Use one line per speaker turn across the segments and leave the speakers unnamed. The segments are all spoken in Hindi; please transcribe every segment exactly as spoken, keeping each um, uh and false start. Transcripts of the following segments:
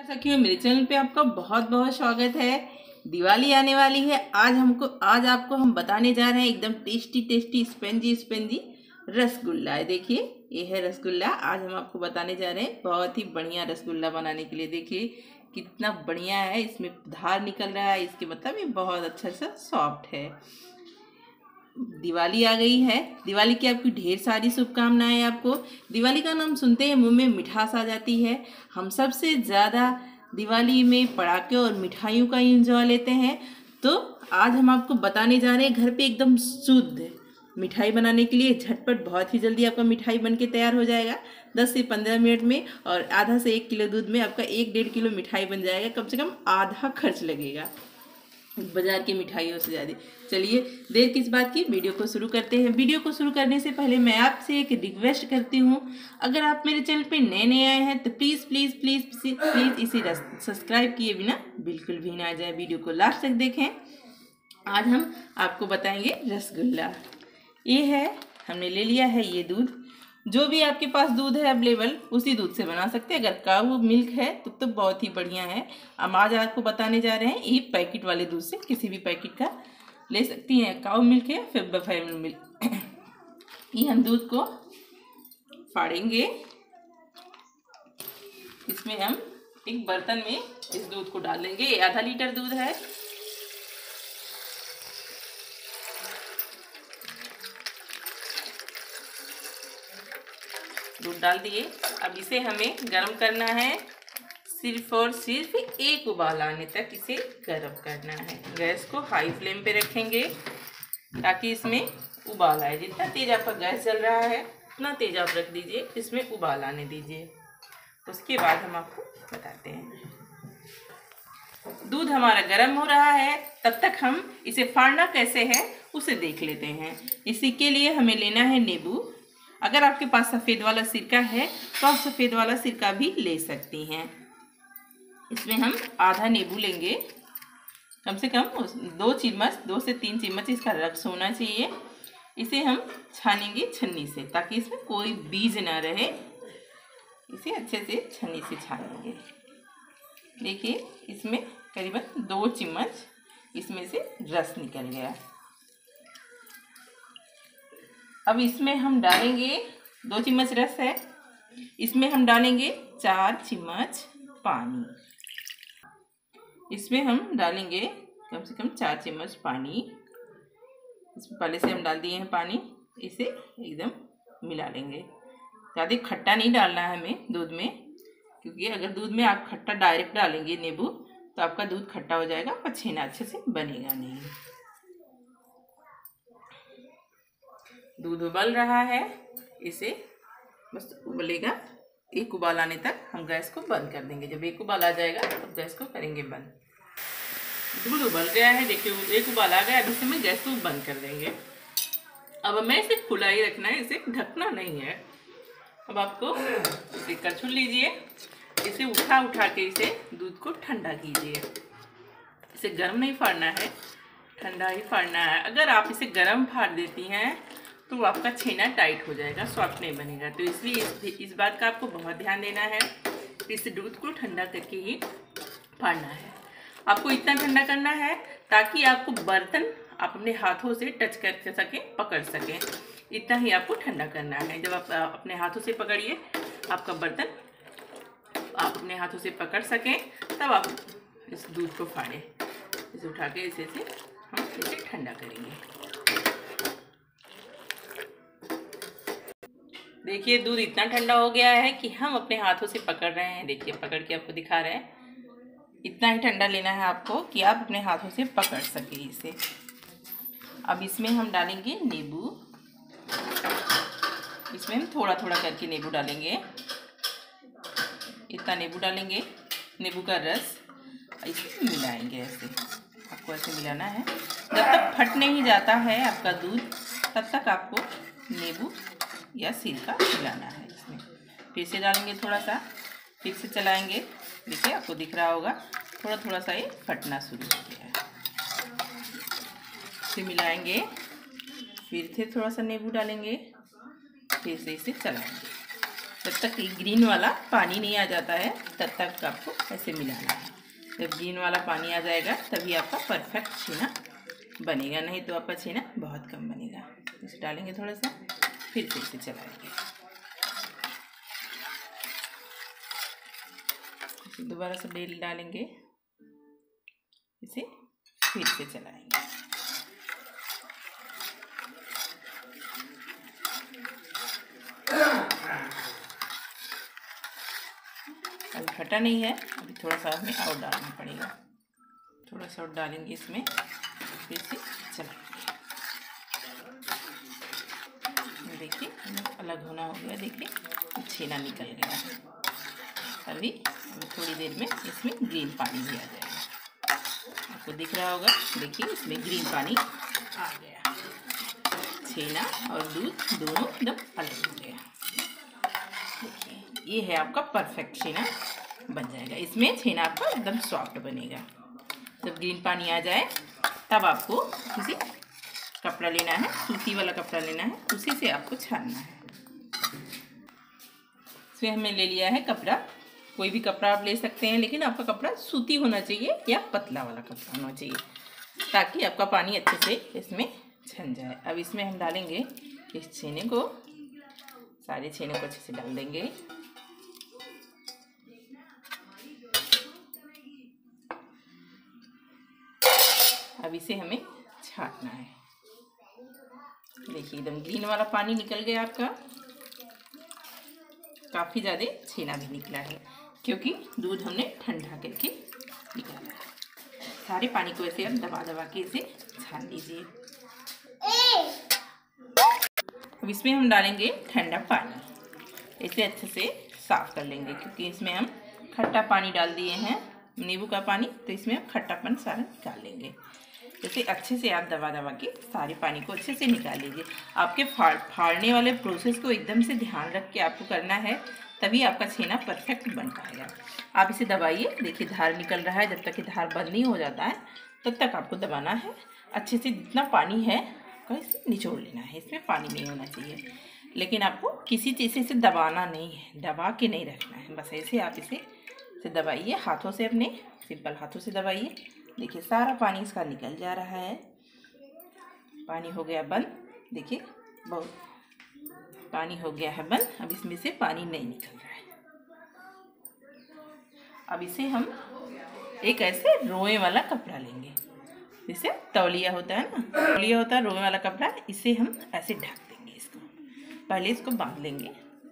सखियों, मेरे चैनल पे आपका बहुत बहुत स्वागत है। दिवाली आने वाली है। आज हमको आज आपको हम बताने जा रहे हैं एकदम tasty tasty spongy spongy rasgulla है। देखिए, ये है रसगुल्ला। आज हम आपको बताने जा रहे हैं बहुत ही बढ़िया रसगुल्ला बनाने के लिए। देखिए कितना बढ़िया है, इसमें धार निकल रहा है, इसके मतलब ये बहुत अच्छा सा सॉफ्ट है। दिवाली आ गई है। दिवाली की आपकी ढेर सारी शुभकामनाएं। आपको दिवाली का नाम सुनते ही मुंह में मिठास आ जाती है। हम सबसे ज़्यादा दिवाली में पटाखे और मिठाइयों का एंजॉय लेते हैं। तो आज हम आपको बताने जा रहे हैं घर पे एकदम शुद्ध मिठाई बनाने के लिए। झटपट बहुत ही जल्दी आपका मिठाई बन के तैयार हो जाएगा दस से पंद्रह मिनट में। और आधा से एक किलो दूध में आपका एक डेढ़ किलो मिठाई बन जाएगा। कम से कम आधा खर्च लगेगा बाजार की मिठाइयों से ज़्यादा। चलिए देर किस बात की, वीडियो को शुरू करते हैं। वीडियो को शुरू करने से पहले मैं आपसे एक रिक्वेस्ट करती हूँ, अगर आप मेरे चैनल पे नए नए आए हैं तो प्लीज़ प्लीज़ प्लीज़ प्लीज़ इसे सब्सक्राइब किए बिना बिल्कुल भी ना आ जाए। वीडियो को लास्ट तक देखें। आज हम आपको बताएंगे रसगुल्ला। ये है, हमने ले लिया है ये दूध। जो भी आपके पास दूध है अवेलेबल उसी दूध से बना सकते हैं। अगर काऊ मिल्क है तो तो बहुत ही बढ़िया है। हम आज आपको बताने जा रहे हैं ये पैकेट वाले दूध से, किसी भी पैकेट का ले सकती हैं। काऊ मिल्क है फिर बफेलो मिल्क। ये हम दूध को फाड़ेंगे। इसमें हम एक बर्तन में इस दूध को डाल देंगे। ये आधा लीटर दूध है। दूध डाल दिए। अब इसे हमें गर्म करना है। सिर्फ और सिर्फ एक उबाल आने तक इसे गर्म करना है। गैस को हाई फ्लेम पे रखेंगे ताकि इसमें उबाल आए। जितना तेज आपका गैस जल रहा है उतना तेज आप रख दीजिए, इसमें उबाल आने दीजिए। उसके बाद हम आपको बताते हैं। दूध हमारा गर्म हो रहा है, तब तक हम इसे फाड़ना कैसे है उसे देख लेते हैं। इसी के लिए हमें लेना है नींबू। अगर आपके पास सफ़ेद वाला सिरका है तो आप सफ़ेद वाला सिरका भी ले सकती हैं। इसमें हम आधा नींबू लेंगे। कम से कम दो चम्मच दो से तीन चम्मच इसका रस होना चाहिए। इसे हम छानेंगे छन्नी से ताकि इसमें कोई बीज ना रहे। इसे अच्छे से छन्नी से छानेंगे। देखिए इसमें करीबन दो चम्मच इसमें से रस निकल गया। अब इसमें हम डालेंगे, दो चम्मच रस है, इसमें हम डालेंगे चार चम्मच पानी। इसमें हम डालेंगे कम से कम चार चम्मच पानी। इसमें पहले से हम डाल दिए हैं पानी। इसे एकदम मिला लेंगे। ज़्यादा खट्टा नहीं डालना है हमें दूध में, क्योंकि अगर दूध में आप खट्टा डायरेक्ट डालेंगे नींबू तो आपका दूध खट्टा हो जाएगा, पर छेना अच्छे से बनेगा नहीं। दूध उबल रहा है, इसे बस उबलेगा। एक उबाल आने तक हम गैस को बंद कर देंगे। जब एक उबाल आ जाएगा तो गैस को करेंगे बंद। दूध उबल गया है, देखिए एक उबाल आ गया। अभी से मैं गैस को बंद कर देंगे। अब हमें इसे खुला ही रखना है, इसे ढकना नहीं है। अब आपको इसे कछुल लीजिए, इसे उठा उठा के इसे दूध को ठंडा कीजिए। इसे गर्म नहीं फाड़ना है, ठंडा ही फाड़ना है। अगर आप इसे गर्म फाड़ देती हैं तो आपका छेना टाइट हो जाएगा, सॉफ्ट नहीं बनेगा। तो इसलिए इस, इस बात का आपको बहुत ध्यान देना है। इस दूध को ठंडा करके ही फाड़ना है। आपको इतना ठंडा करना है ताकि आपको बर्तन आप अपने हाथों से टच कर सकें, पकड़ सकें। इतना ही आपको ठंडा करना है। जब आप अपने हाथों से पकड़िए आपका बर्तन, आप अपने हाथों से पकड़ सकें, तब आप इस दूध को फाड़ें। इसे उठा के इसे से हम इसे ठंडा करेंगे। देखिए दूध इतना ठंडा हो गया है कि हम अपने हाथों से पकड़ रहे हैं। देखिए पकड़ के आपको दिखा रहे हैं। इतना ही ठंडा लेना है आपको कि आप अपने हाथों से पकड़ सके इसे। अब इसमें हम डालेंगे नींबू। इसमें हम थोड़ा थोड़ा करके नींबू डालेंगे। इतना नींबू डालेंगे, नींबू का रस। इसे मिलाएंगे ऐसे, आपको ऐसे मिलाना है। जब तक फट नहीं जाता है आपका दूध तब तक आपको नींबू या सिरका मिलाना है। इसमें फिर से डालेंगे थोड़ा सा, फिर से चलाएंगे। देखिए आपको दिख रहा होगा थोड़ा थोड़ा सा ये फटना शुरू हो गया है। फिर मिलाएंगे, फिर से थोड़ा सा नींबू डालेंगे, फिर से इसे चलाएंगे। जब तक ग्रीन वाला पानी नहीं आ जाता है तब तक आपको ऐसे मिलाना है। जब ग्रीन वाला पानी आ जाएगा तभी आपका परफेक्ट छेना बनेगा, नहीं तो आपका छेना बहुत कम बनेगा। इसे डालेंगे थोड़ा सा, फिर से इसे चलाएंगे, इसे दोबारा से डेल डालेंगे, इसे फिर से चलाएंगे। अभी फटा नहीं है, अभी थोड़ा सा हमें और डालना पड़ेगा, थोड़ा सा और डालेंगे इसमें, फिर से चलाएंगे। देखिए अलग होना हो गया, देखिए छेना निकल गया। अभी अभी थोड़ी देर में इसमें ग्रीन पानी भी आ जाएगा, आपको दिख रहा होगा। देखिए इसमें ग्रीन पानी आ गया, छेना और दूध दोनों एकदम अलग हो गया। देखिए ये है आपका परफेक्ट छेना बन जाएगा। इसमें छेना आपका एकदम सॉफ्ट बनेगा। जब ग्रीन पानी आ जाए तब आपको किसी कपड़ा लेना है, सूती वाला कपड़ा लेना है, उसी से आपको छानना है। इसमें हमने ले लिया है कपड़ा, कोई भी कपड़ा आप ले सकते हैं, लेकिन आपका कपड़ा सूती होना चाहिए या पतला वाला कपड़ा होना चाहिए, ताकि आपका पानी अच्छे से इसमें छन जाए। अब इसमें हम डालेंगे इस छेने को, सारे छेने को अच्छे से डाल देंगे। अब इसे हमें छानना है। देखिए एकदम ग्रीन वाला पानी निकल गया आपका, काफ़ी ज़्यादा छेना भी निकला है, क्योंकि दूध हमने ठंडा करके निकाला है। सारे पानी को ऐसे अब दबा दबा के इसे छान लीजिए। अब इसमें हम डालेंगे ठंडा पानी, इसे अच्छे से साफ कर लेंगे, क्योंकि इसमें हम खट्टा पानी डाल दिए हैं, नींबू का पानी, तो इसमें हम खट्टापन सारा निकाल लेंगे। इसे अच्छे से आप दबा दबा के सारे पानी को अच्छे से निकाल लीजिए। आपके फाड़ फाड़ने वाले प्रोसेस को एकदम से ध्यान रख के आपको करना है, तभी आपका छेना परफेक्ट बन पाएगा। आप इसे दबाइए, देखिए धार निकल रहा है, जब तक कि धार बंद नहीं हो जाता है तब तक आपको दबाना है अच्छे से। जितना पानी है आपका इसे निचोड़ लेना है, इसमें पानी नहीं होना चाहिए, लेकिन आपको किसी चीज़ से इसे दबाना नहीं है, दबा के नहीं रखना है, बस ऐसे आप इसे इसे दबाइए हाथों से, अपने सिंपल हाथों से दबाइए। देखिए सारा पानी इसका निकल जा रहा है, पानी हो गया बंद। देखिए बहुत पानी हो गया है बंद, अब इसमें से पानी नहीं निकल रहा है। अब इसे हम एक ऐसे रोए वाला कपड़ा लेंगे, जैसे तौलिया होता है ना, तौलिया होता है रोए वाला कपड़ा, इसे हम ऐसे ढक देंगे। इसको पहले इसको बांध लेंगे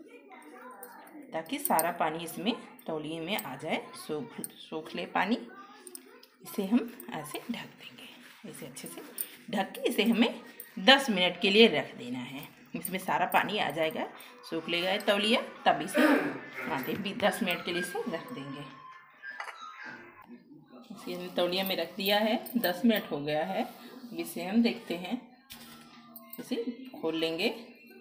ताकि सारा पानी इसमें तौलिए में आ जाए, सूख सूख ले पानी। इसे हम ऐसे ढक देंगे, ऐसे अच्छे से ढक के इसे हमें दस मिनट के लिए रख देना है। इसमें सारा पानी आ जाएगा, सूख लेगा तौलिया, तब इसे आधे भी दस मिनट के लिए इसे रख देंगे। इसे हमने तौलिया में रख दिया है, दस मिनट हो गया है। अब इसे हम देखते हैं, इसे खोल लेंगे।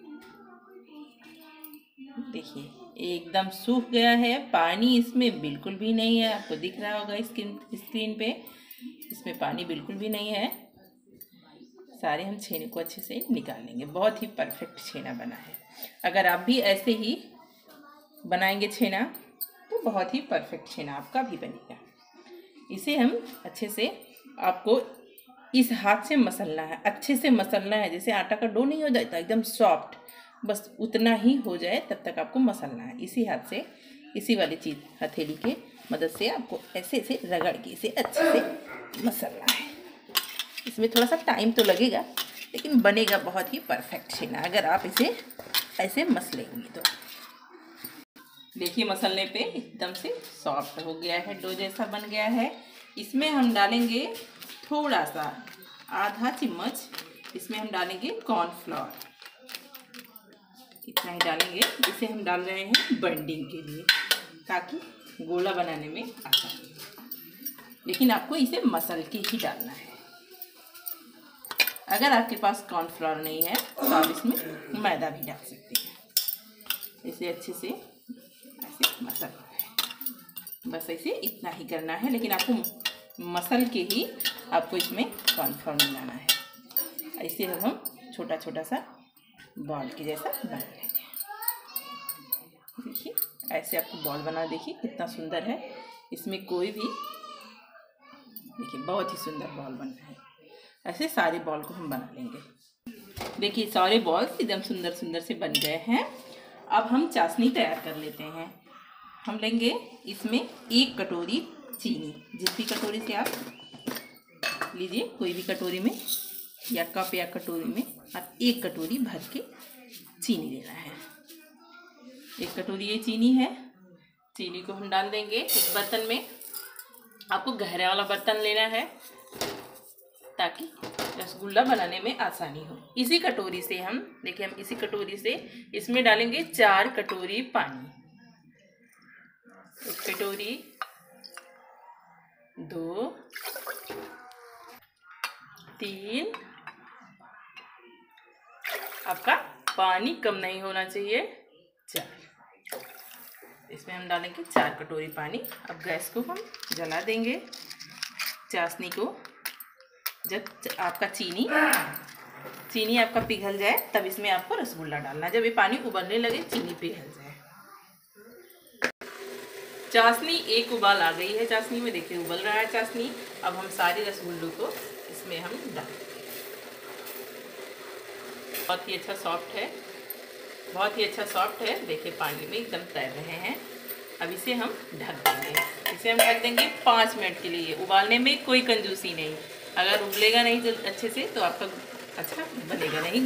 देखिए एकदम सूख गया है, पानी इसमें बिल्कुल भी नहीं है, आपको दिख रहा होगा स्क्रीन स्क्रीन पे, इसमें पानी बिल्कुल भी नहीं है। सारे हम छेने को अच्छे से निकाल लेंगे, बहुत ही परफेक्ट छेना बना है। अगर आप भी ऐसे ही बनाएंगे छेना तो बहुत ही परफेक्ट छेना आपका भी बनेगा। इसे हम अच्छे से, आपको इस हाथ से मसलना है, अच्छे से मसलना है, जैसे आटा का डो नहीं हो जाता एकदम सॉफ्ट, बस उतना ही हो जाए तब तक आपको मसलना है। इसी हाथ से, इसी वाली चीज़ हथेली के मदद से आपको ऐसे ऐसे रगड़ के इसे अच्छे से मसलना है। इसमें थोड़ा सा टाइम तो लगेगा, लेकिन बनेगा बहुत ही परफेक्ट छेना अगर आप इसे ऐसे मसलेंगे तो। देखिए मसलने पे एकदम से सॉफ्ट हो गया है, डो जैसा बन गया है। इसमें हम डालेंगे थोड़ा सा, आधा चम्मच इसमें हम डालेंगे कॉर्नफ्लोर, इतना ही डालेंगे। इसे हम डाल रहे हैं बाइंडिंग के लिए, ताकि गोला बनाने में आसान हो, लेकिन आपको इसे मसल के ही डालना है। अगर आपके पास कॉर्नफ्लोर नहीं है तो आप इसमें मैदा भी डाल सकते हैं। इसे अच्छे से ऐसे मसलना है, बस ऐसे इतना ही करना है, लेकिन आपको मसल के ही आपको इसमें कॉर्नफ्लोर मिलाना है। इसे हम छोटा छोटा सा बॉल के जैसा बना लेंगे। ऐसे आपको बॉल बना, देखिए कितना सुंदर है, इसमें कोई भी, देखिए बहुत ही सुंदर बॉल बन रहा है। ऐसे सारे बॉल को हम बना लेंगे। देखिए सारे बॉल्स एकदम सुंदर सुंदर से बन गए हैं। अब हम चाशनी तैयार कर लेते हैं। हम लेंगे इसमें एक कटोरी चीनी, जिस भी कटोरी से आप लीजिए, कोई भी कटोरी में या कप या कटोरी में आप एक कटोरी भर के चीनी लेना है। एक कटोरी ये चीनी है। चीनी को हम डाल देंगे इस बर्तन में। आपको गहरे वाला बर्तन लेना है ताकि रसगुल्ला बनाने में आसानी हो। इसी कटोरी से हम देखिए, हम इसी कटोरी से इसमें डालेंगे चार कटोरी पानी। एक कटोरी, दो, तीन, आपका पानी कम नहीं होना चाहिए, चार। इसमें हम डालेंगे चार कटोरी पानी। अब गैस को हम जला देंगे। चाशनी को जब आपका चीनी चीनी आपका पिघल जाए तब इसमें आपको रसगुल्ला डालना। जब ये पानी उबलने लगे, चीनी पिघल जाए। चाशनी एक उबाल आ गई है, चाशनी में देखिए उबल रहा है चाशनी। अब हम सारे रसगुल्लों को इसमें हम डालेंगे। बहुत ही अच्छा सॉफ्ट है, बहुत ही अच्छा सॉफ्ट है। देखिए पानी में एकदम तैर रहे हैं। अब इसे हम ढक देंगे। इसे हम ढक देंगे पाँच मिनट के लिए। उबालने में कोई कंजूसी नहीं, अगर उबलेगा नहीं तो अच्छे से तो आपका अच्छा बनेगा नहीं।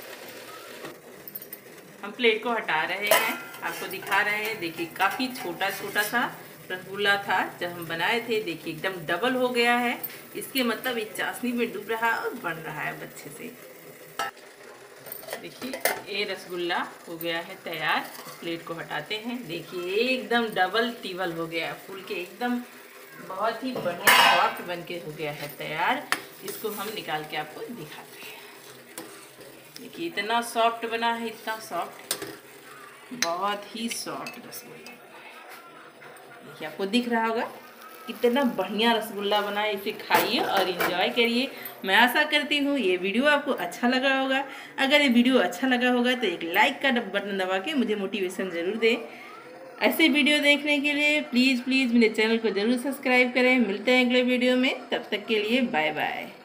हम प्लेट को हटा रहे हैं, आपको दिखा रहे हैं। देखिए काफ़ी छोटा छोटा सा रसगुल्ला था जब हम बनाए थे, देखिए एकदम डबल हो गया है। इसके मतलब ये चाशनी में डूब रहा है और बन रहा है अच्छे से। देखिए ये रसगुल्ला हो गया है तैयार। प्लेट को हटाते हैं। देखिए एकदम डबल टिबल हो गया है, फूल के एकदम बहुत ही बढ़िया सॉफ्ट बन के हो गया है तैयार। इसको हम निकाल के आपको दिखाते हैं। देखिए इतना सॉफ्ट बना है, इतना सॉफ्ट, बहुत ही सॉफ्ट रसगुल्ला। देखिए आपको दिख रहा होगा कितना बढ़िया रसगुल्ला बना है। इसे खाइए और एंजॉय करिए। मैं आशा करती हूँ ये वीडियो आपको अच्छा लगा होगा। अगर ये वीडियो अच्छा लगा होगा तो एक लाइक का बटन दबा के मुझे मोटिवेशन ज़रूर दें। ऐसे वीडियो देखने के लिए प्लीज़ प्लीज़ मेरे चैनल को ज़रूर सब्सक्राइब करें। मिलते हैं अगले वीडियो में, तब तक के लिए बाय बाय।